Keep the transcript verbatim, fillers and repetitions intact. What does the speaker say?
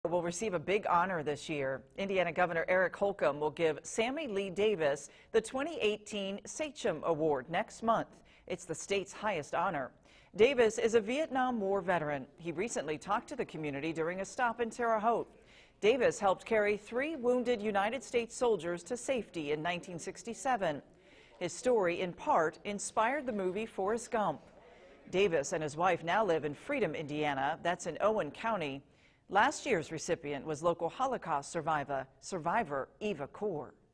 Will receive a big honor this year. Indiana Governor Eric Holcomb will give Sammy Lee Davis the twenty eighteen Sachem Award next month. It's the state's highest honor. Davis is a Vietnam War veteran. He recently talked to the community during a stop in Terre Haute. Davis helped carry three wounded United States soldiers to safety in nineteen sixty-seven. His story, in part, inspired the movie Forrest Gump. Davis and his wife now live in Freedom, Indiana. That's in Owen County. Last year's recipient was local Holocaust survivor, survivor Eva Core.